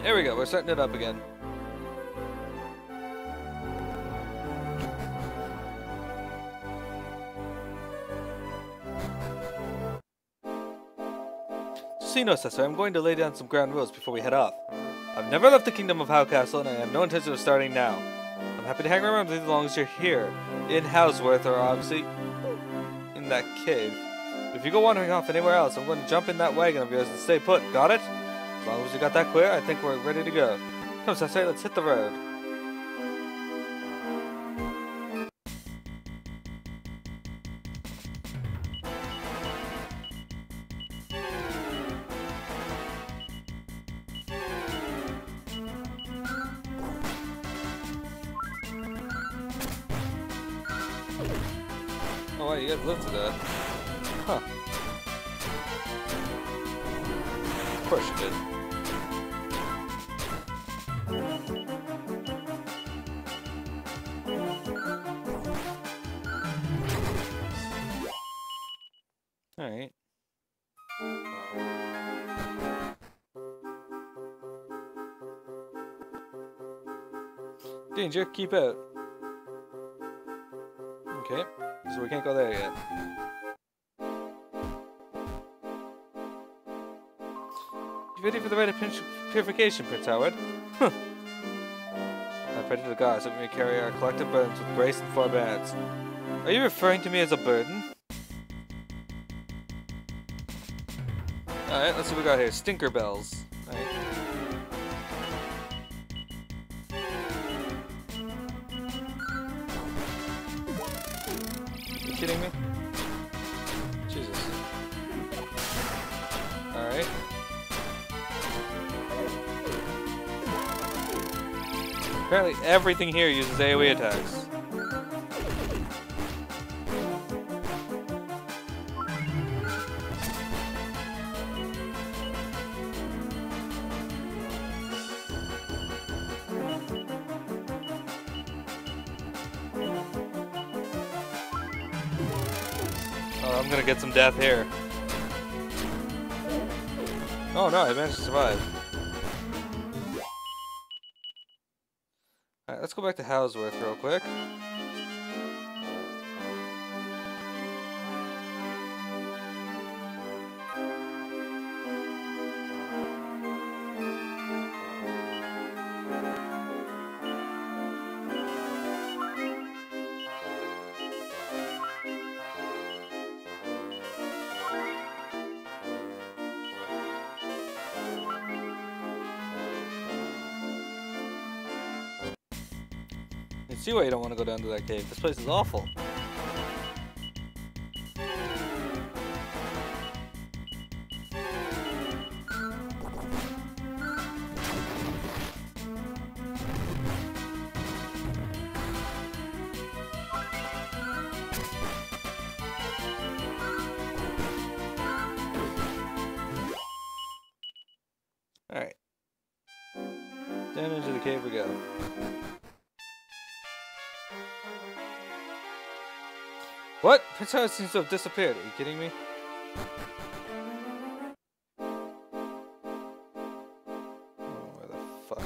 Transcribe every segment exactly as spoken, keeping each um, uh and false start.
Here we go, we're setting it up again. Just so you know, Cesar, I'm going to lay down some ground rules before we head off. I've never left the kingdom of How Castle, and I have no intention of starting now. I'm happy to hang around with you as long as you're here, in Houseworth, or obviously in that cave. But if you go wandering off anywhere else, I'm going to jump in that wagon of yours and stay put. Got it? As long as you got that clear, I think we're ready to go. Come, Cesar, let's hit the road. Oh, wow, you guys lived through that. Huh. Of course you did. Alright. Danger, keep out. Okay, so we can't go there yet. You ready for the Right of Purification, Prince Howard? Huh. I pray to the gods that we may carry our collective burdens with grace and forbearance. Are you referring to me as a burden? Alright, let's see what we got here. Stinker bells. Alright. You kidding me? Jesus. Alright. Apparently everything here uses AoE attacks. Oh, I'm gonna get some death here. Oh no, I managed to survive. Alright, let's go back to Houseworth real quick. I see why you don't want to go down to that cave. This place is awful. Alright. Down into the cave we go. What? Prince Howard seems to have disappeared. Are you kidding me? Oh, where the fuck?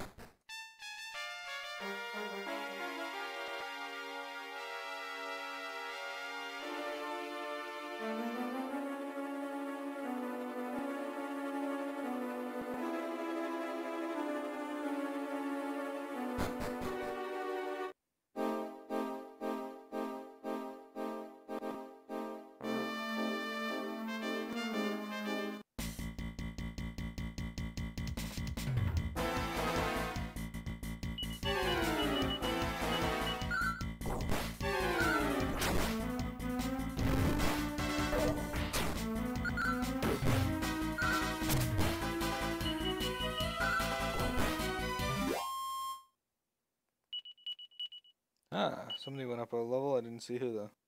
Ah, somebody went up a level. I didn't see who though.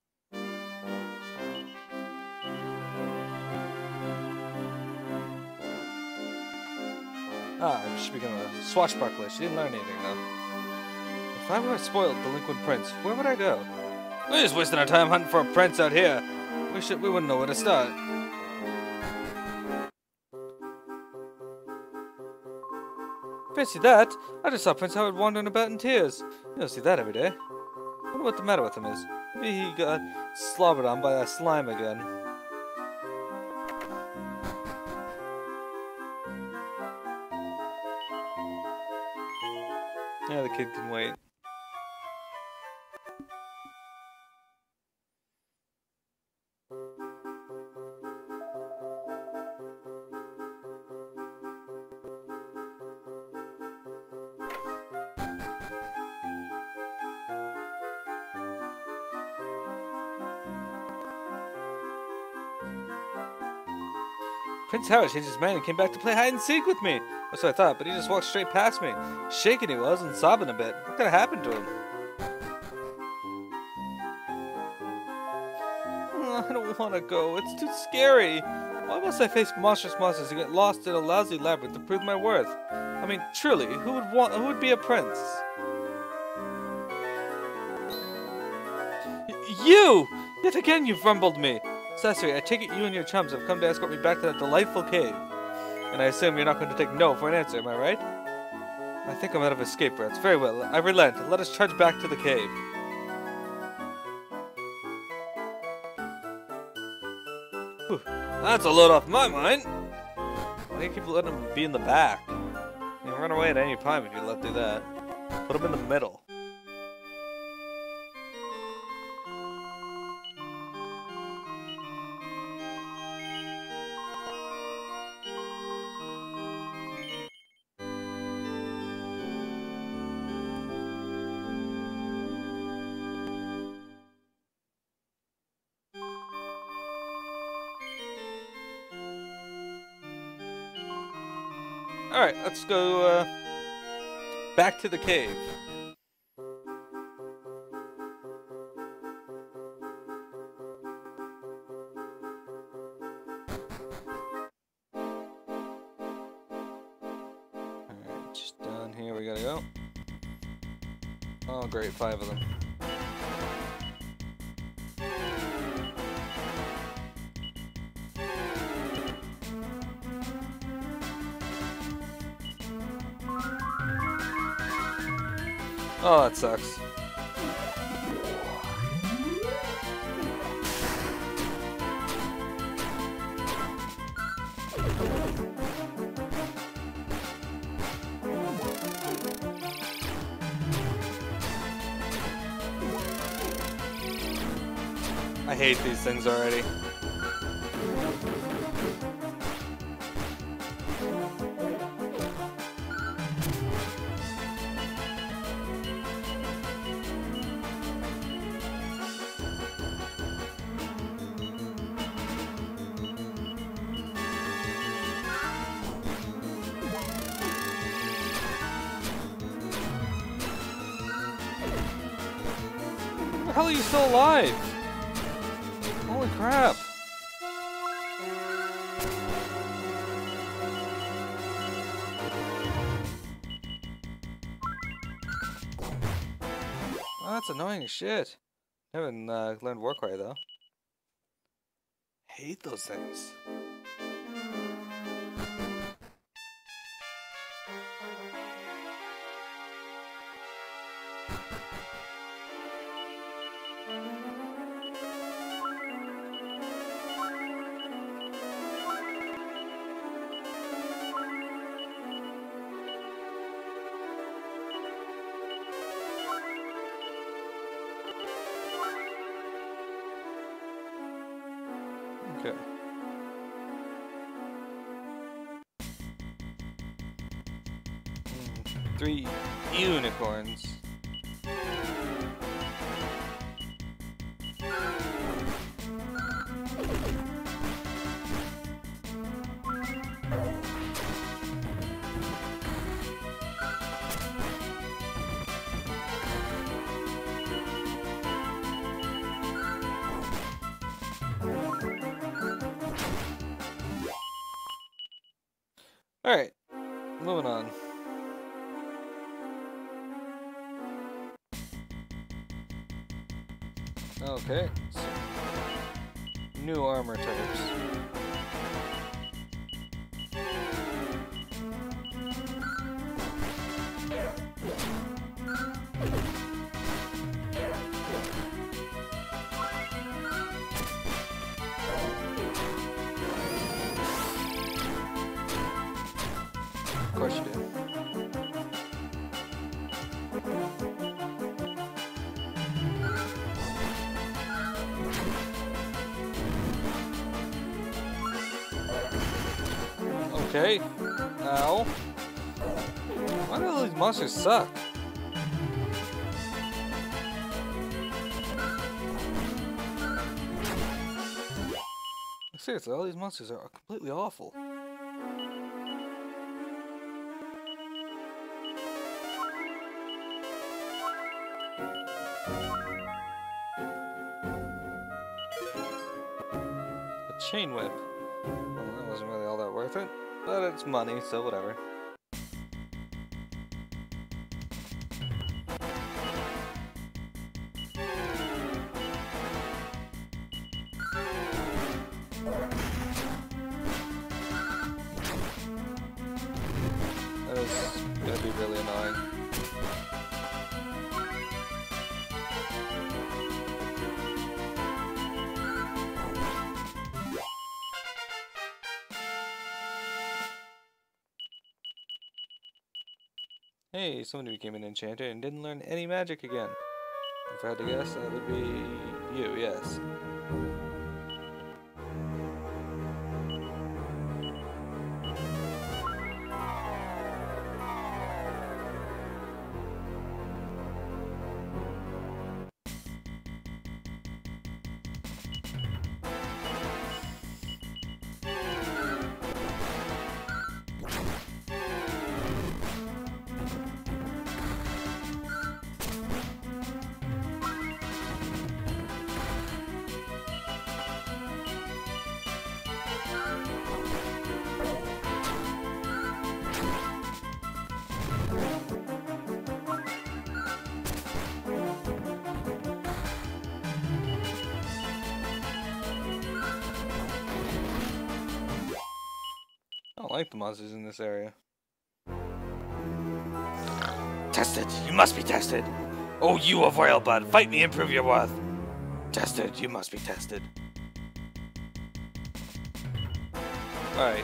Ah, she became a swashbuckler. She didn't learn anything though. If I were a spoiled, delinquent prince, where would I go? We're just wasting our time hunting for a prince out here. We should. We wouldn't know where to start. Fancy that! I just saw Prince Howard wandering about in tears. You don't see that every day. I wonder what the matter with him is. Maybe he got slobbered on by that slime again. Yeah, the kid can wait. Prince Howard changed his mind and came back to play hide and seek with me. That's what I thought, but he just walked straight past me. Shaking he was and sobbing a bit. What could have happened to him? Oh, I don't want to go. It's too scary. Why must I face monstrous monsters and get lost in a lousy labyrinth to prove my worth? I mean, truly, who would want? Who would be a prince? Y you! Yet again, you've rumbled me. Sasori, I take it you and your chums have come to escort me back to that delightful cave. And I assume you're not going to take no for an answer, am I right? I think I'm out of escape, Brats. Very well, I relent. Let us trudge back to the cave. Whew. That's a load off my mind. Why do you keep letting him be in the back? You can run away at any time if you let do that. Put him in the middle. Alright, let's go uh, back to the cave. Alright, just down here we gotta go. Oh great, five of them. Oh, that sucks. I hate these things already. How are you still alive? Holy crap. Oh, that's annoying as shit. I haven't uh, learned Warcry though. Hate those things. Okay. Mm, three unicorns. Alright, moving on. Okay, so new armor types. course you do. Okay. Ow. Why do all these monsters suck? Seriously, all these monsters are completely awful. A chain whip. Well, that wasn't really all that worth it, but it's money, so whatever. That is gonna be really annoying. Hey, somebody became an enchanter and didn't learn any magic again. If I had to guess, that would be you, yes. I don't like the monsters in this area. Tested! You must be tested! Oh, you of royal blood! Fight me and prove your worth! Tested! You must be tested. Alright.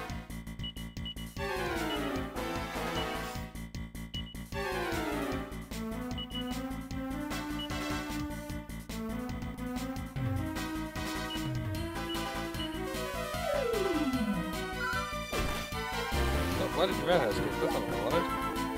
Why did the red house get? That's not what I wanted.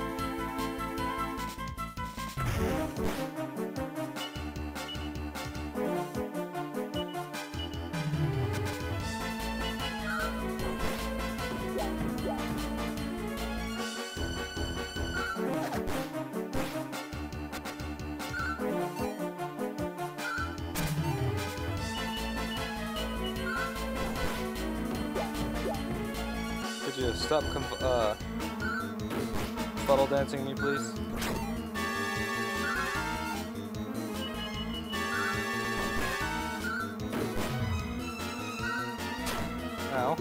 Could you stop conf uh, puddle dancing me, please? Ow.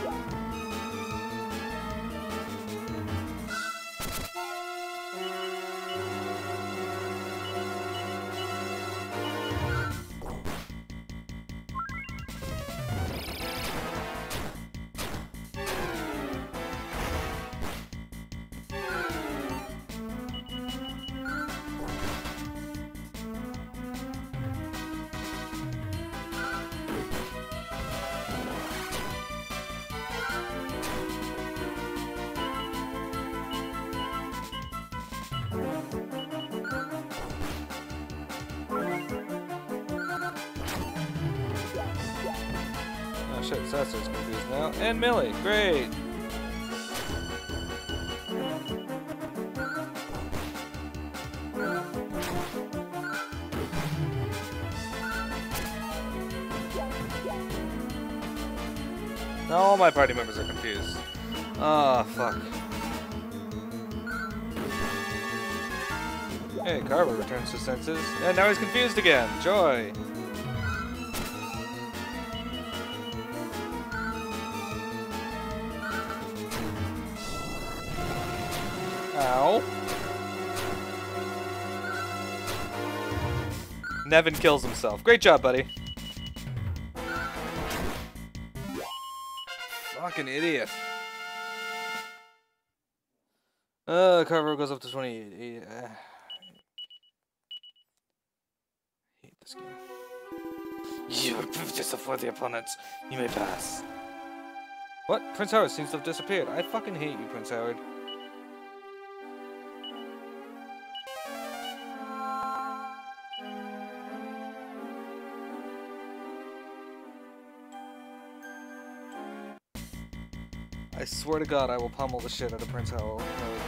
Oh shit, Sasser's confused now. And Millie, great! Now all my party members are confused. Ah, oh, fuck. Hey, Carver returns to senses. And now he's confused again. Joy! Ow. Nevin kills himself. Great job, buddy. Fucking idiot. Uh, carver goes up to twenty-eight. Uh, I hate this game. You have proved yourself worthy opponents. You may pass. What? Prince Howard seems to have disappeared. I fucking hate you, Prince Howard. I swear to God, I will pummel the shit out of Prince Howard.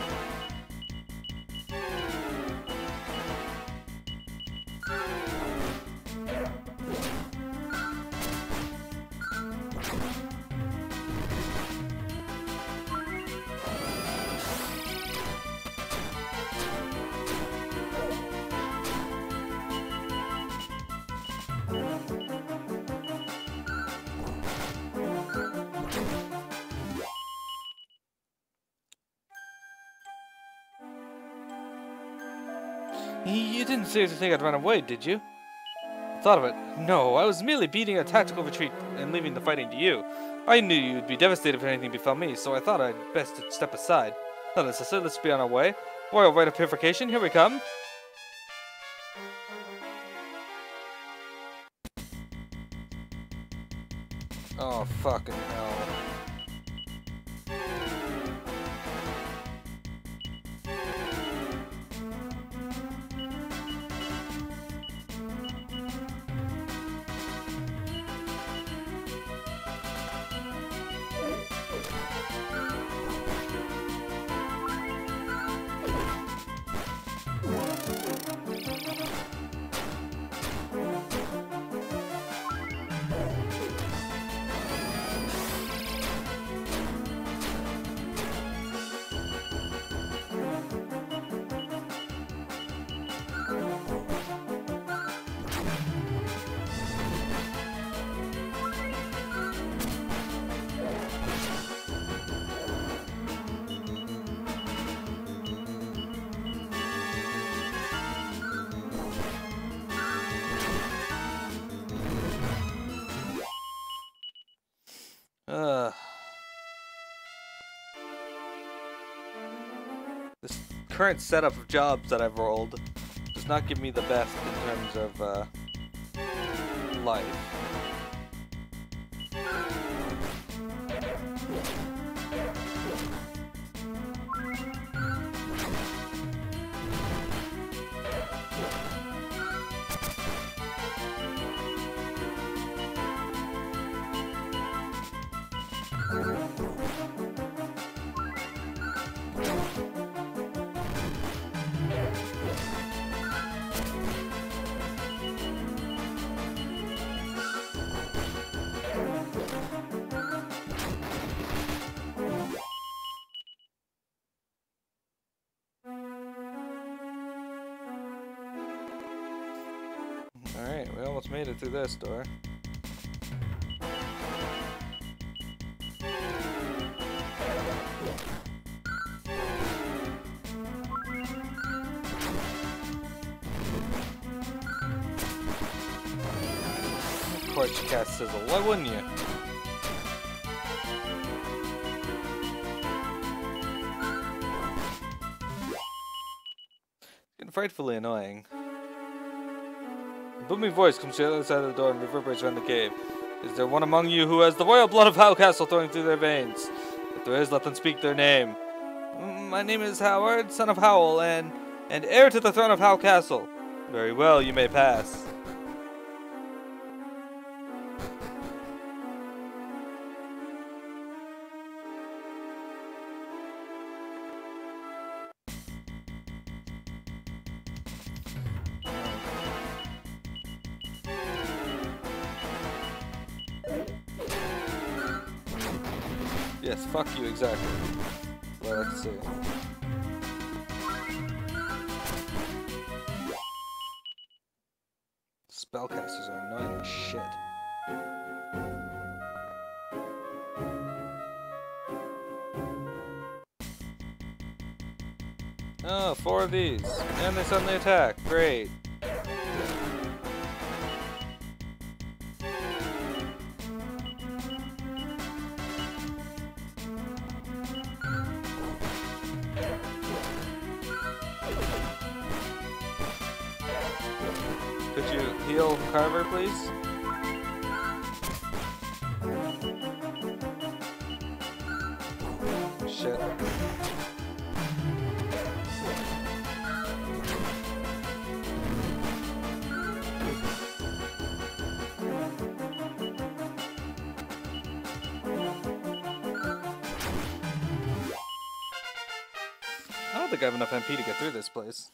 You didn't seriously think I'd run away, did you? Thought of it. No, I was merely beating a tactical retreat and leaving the fighting to you. I knew you'd be devastated if anything befell me, so I thought I'd best step aside. Not necessary, let's be on our way. Royal Right of Purification, here we come. Oh, fucking hell. Uh, this current setup of jobs that I've rolled does not give me the best in terms of uh, life. Alright, we almost made it through this door. Of course you cast Sizzle, why wouldn't you? It's getting frightfully annoying. A booming voice comes to the other side of the door and reverberates around the cave. Is there one among you who has the royal blood of Howcastle flowing through their veins? If there is, let them speak their name. My name is Howard, son of Howl, and, and heir to the throne of Howcastle. Very well, you may pass. Yes, fuck you, exactly. That's what I like to say. Spellcasters are annoying as shit. Oh, four of these. And they suddenly attack. Great. Could you heal Carver, please? Shit. I don't think I have enough M P to get through this place.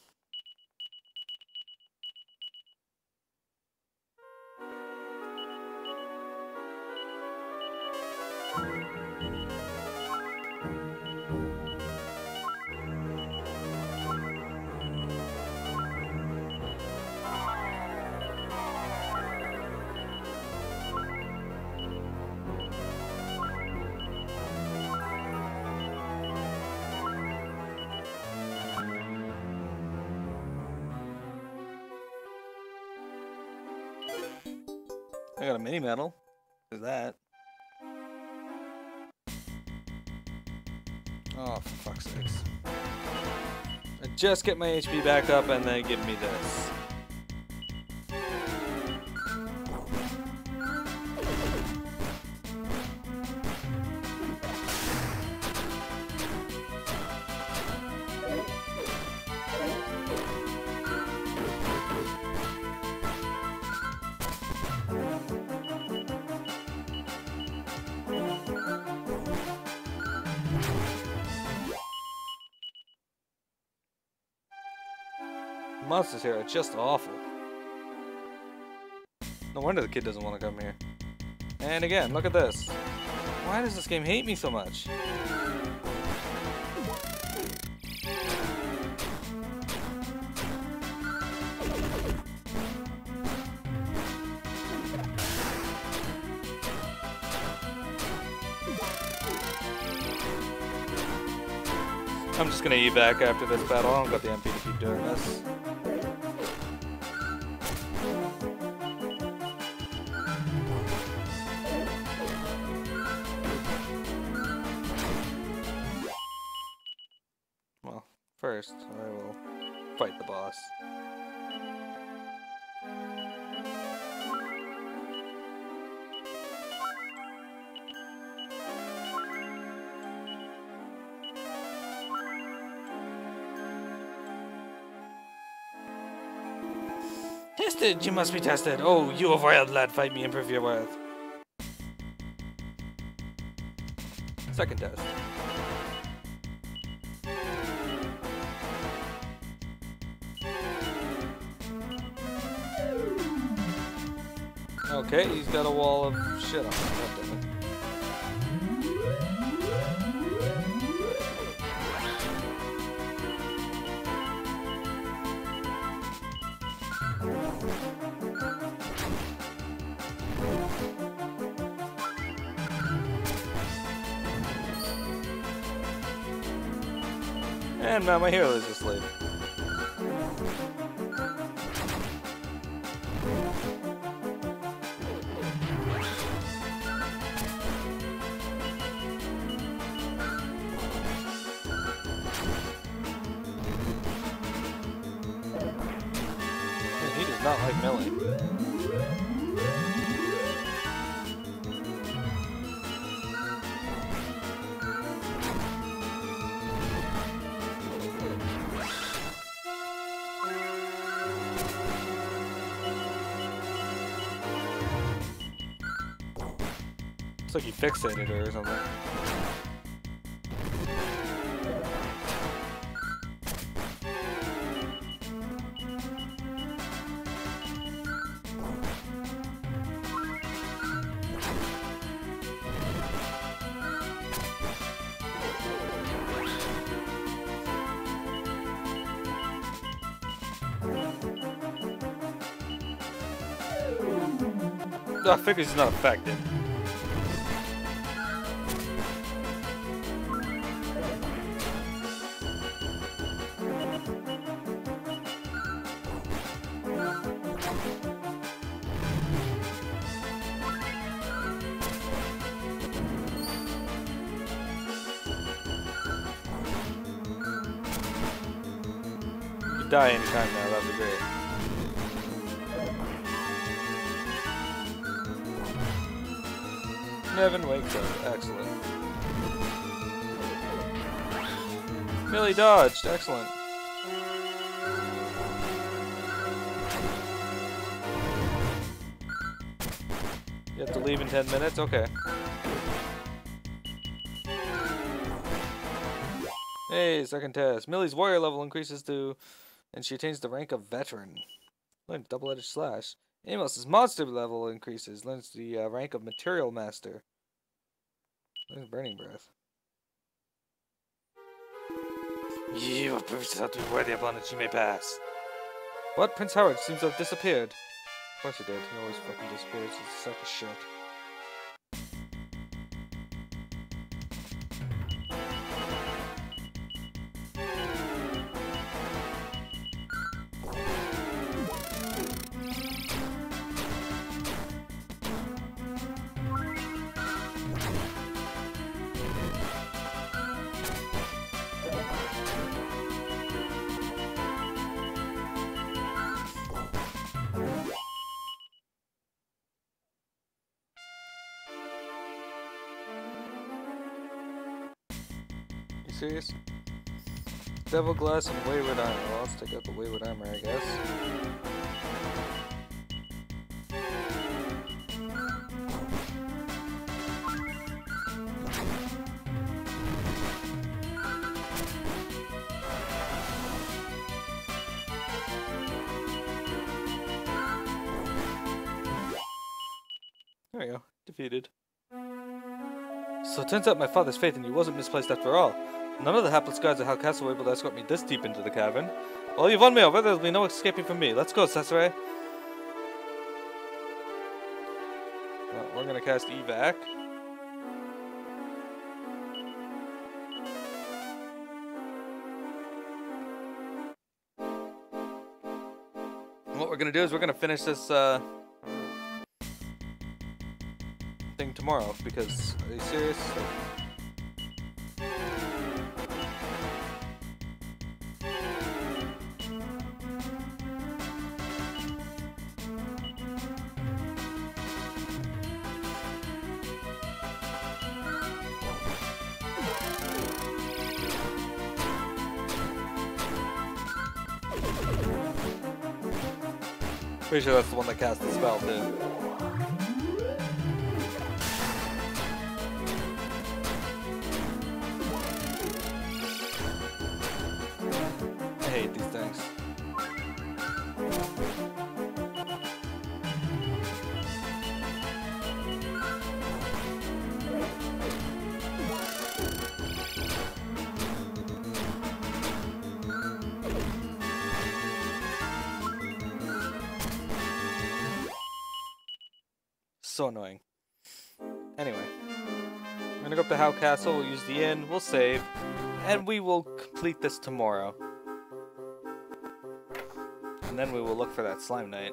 I got a mini medal. There's that. Oh, for fuck's sakes. I just get my H P back up and then give me this. Monsters here are just awful. No wonder the kid doesn't want to come here. And again, look at this. Why does this game hate me so much? I'm just gonna evac after this battle. I don't got the M P to keep doing this. Well, first, I will fight the boss. Tested! You must be tested! Oh, you a wild lad, fight me and prove your worth. Second test. Okay, he's got a wall of shit on him. And now my hero is asleep. Man, he does not like melee. Looks like he fixated her or something. I figure he's not affected. Die anytime now, that'd be great. Nevin wakes up. Excellent. Millie dodged. Excellent. You have to leave in ten minutes? Okay. Hey, second test. Millie's warrior level increases to, and she attains the rank of veteran. Learn double-edged slash. Amos's monster level increases, learns the uh, rank of material master. Learns burning breath. You have proved yourself to be worthy upon it, you may pass. What? Prince Howard seems to have disappeared. Of course he did. He always fucking disappears. He's a sack of shit. Serious? Devil Glass and Wayward Armor. Well, let's take out the Wayward Armor, I guess. There we go. Defeated. So it turns out my father's faith in you wasn't misplaced after all. None of the hapless guards at Hal Castle were able to escort me this deep into the cavern. Well, you've won me over. There'll be no escaping from me. Let's go, Cesare. Well, we're gonna cast evac. And what we're gonna do is we're gonna finish this uh, thing tomorrow. Because, are you serious? Pretty sure that's the one that cast the spell, too. I hate these things. So annoying. Anyway, I'm gonna go up to Howe Castle, we'll use the inn, we'll save, and we will complete this tomorrow. And then we will look for that Slime Knight.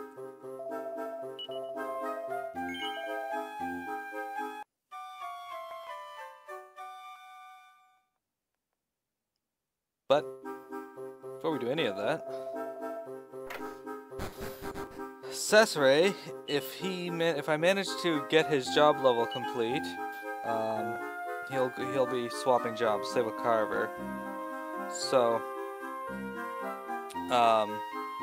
But, before we do any of that, Cesare, if he man if I manage to get his job level complete, um, he'll he'll be swapping jobs, say with Carver. So, um,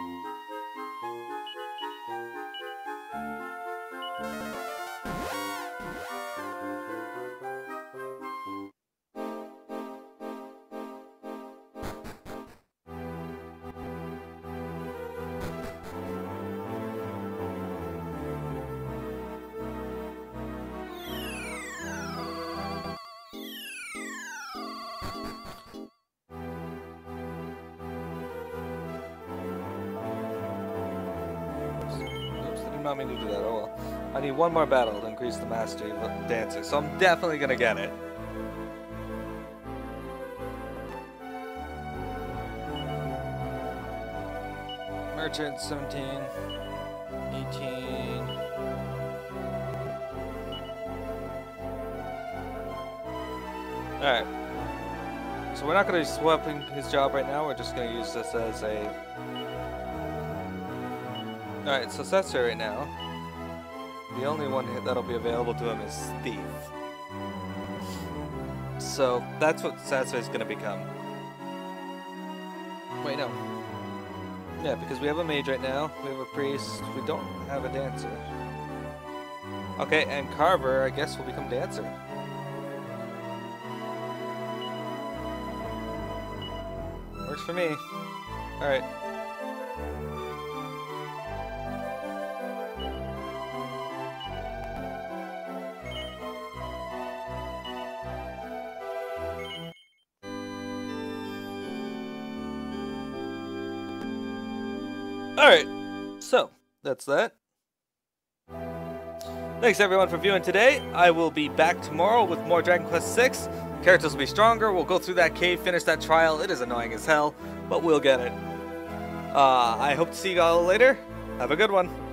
not mean to do that, oh well. I need one more battle to increase the mastery of dancing, so I'm definitely gonna get it. Merchant, seventeen, eighteen. Alright. So we're not gonna be swapping his job right now, we're just gonna use this as a... Alright, so Setsu right now. the only one that'll be available to him is Thief. So that's what Sasui is going to become. Wait, no. Yeah, because we have a mage right now, we have a priest, we don't have a dancer. Okay, and Carver, I guess, will become dancer. Works for me. Alright. Alright, so, that's that. Thanks everyone for viewing today. I will be back tomorrow with more Dragon Quest six. Characters will be stronger, we'll go through that cave, finish that trial. It is annoying as hell, but we'll get it. Uh, I hope to see you all later. Have a good one.